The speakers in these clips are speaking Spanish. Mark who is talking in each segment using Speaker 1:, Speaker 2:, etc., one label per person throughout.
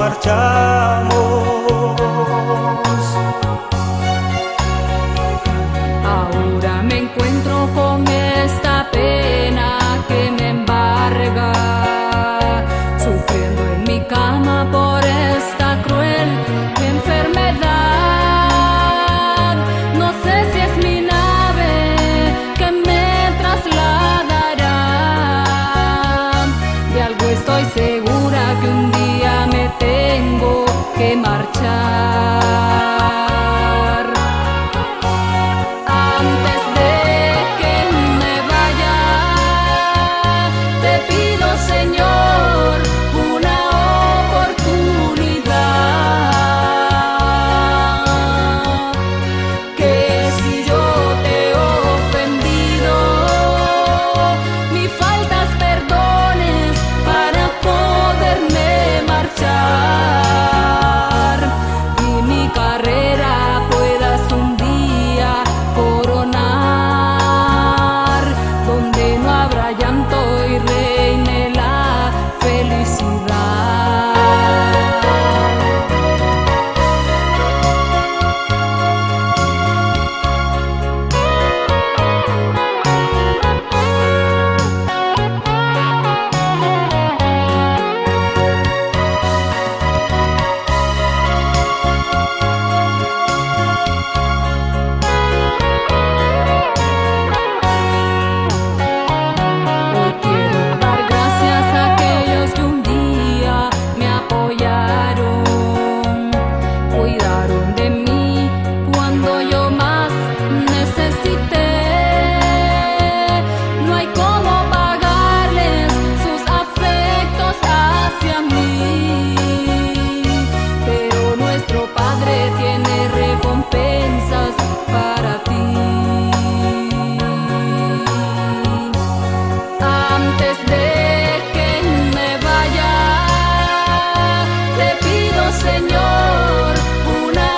Speaker 1: marchamos.
Speaker 2: Ahora me encuentro con esta pena que me embarga, sufriendo en mi cama por esta cruel enfermedad. No sé si es mi nave que me trasladará. De algo estoy segura, que un día me tengo que marchar. Antes de que me vaya, te pido, Señor, una oportunidad. Que si yo te he ofendido, mis faltas perdones para poderme marchar, y mi carrera puedas un día coronar, donde no habrá llanto y reine la felicidad. Hoy quiero dar gracias a aquellos que un día me apoyaron, cuidaron de mí cuando yo más necesité. No hay cómo pagarles sus afectos hacia mí, pero nuestro Padre tiene recompensas para ti. Antes de que me vaya, te pido, Señor, una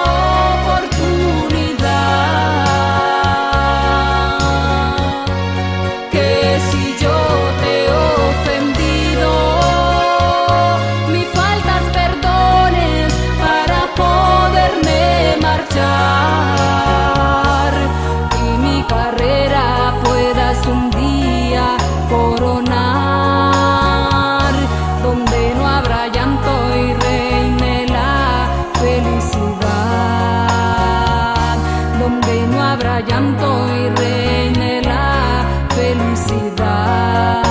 Speaker 2: oportunidad. Que si yo te he ofendido, mis faltas perdones para poderme marchar, y mi carrera puedas un día coronar, donde no habrá llanto y reine la felicidad, donde no habrá llanto y reine la felicidad.